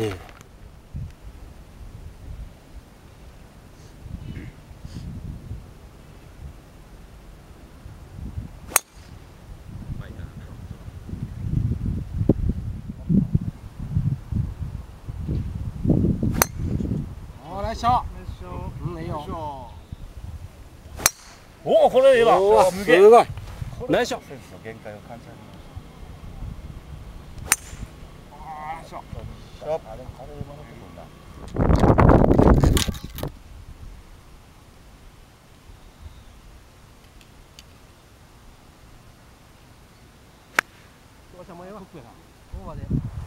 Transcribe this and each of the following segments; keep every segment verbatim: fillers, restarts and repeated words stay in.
ええ。 おー、ナイスショット。うん、いいよ。おお、これいいわ。すげえ。 すごい。ナイスショット。 センスの限界を感じられました。ああ、ナイスショット。あ、でも風で守ってくんだ。もうええわ。オーバーで。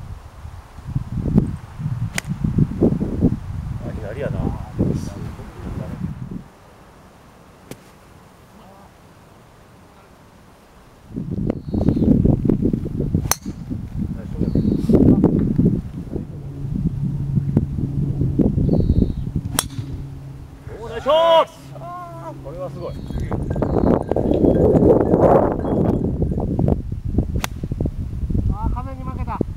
あ、左やな。おー、ナイスショット。これはすごい。あー、風に負けた。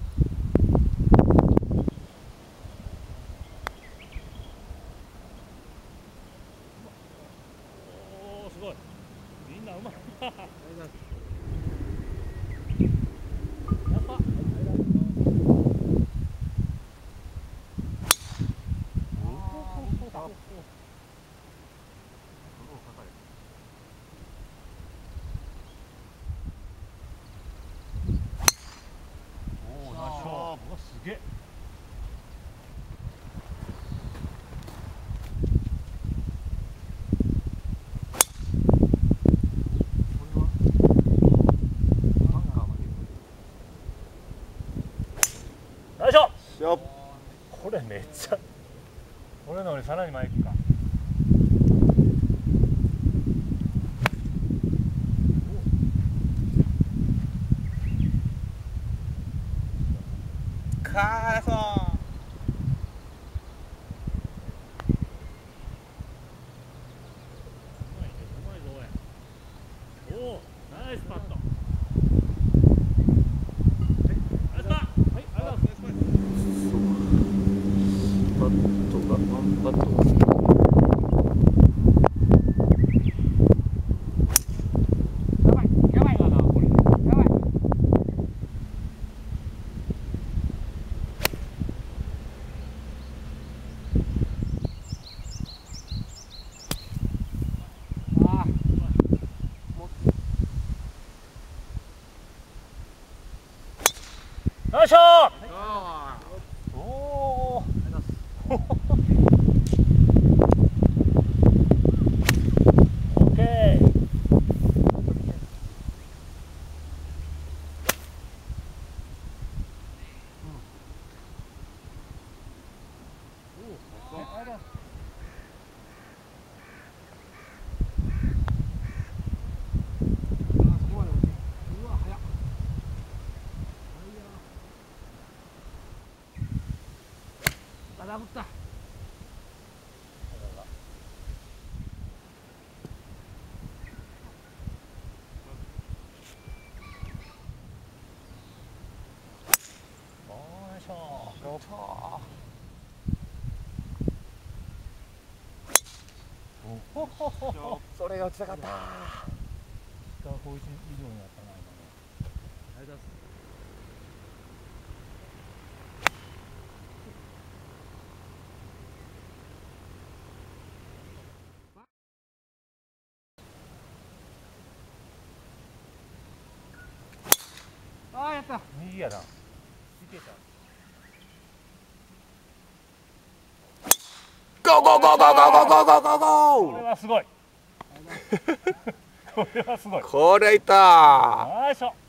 おー、すごい。みんなうまい。やった。おお、ナイスショット。うわ、すげえ。ナイスショット。これめっちゃ。これのよりさらに前行くか。 カーソン。 おお、ナイスパット。ナイスパット。はい、ありがとうございます。 パットがワンパット。 やばい、やばいわな、これ。やばい。ああ。ナイスショット。おお。オッケー。ダブった。ナイスショット。おほほほ。 それが打ちたかった。 石川光一以上になったな、今の。ありがとうございます。ああ、やった。右やな。いけた。 ゴーゴーゴーゴーゴーゴーゴーゴーゴーゴー。 これはすごい。これはすごい。 これいった。 ナイスショット。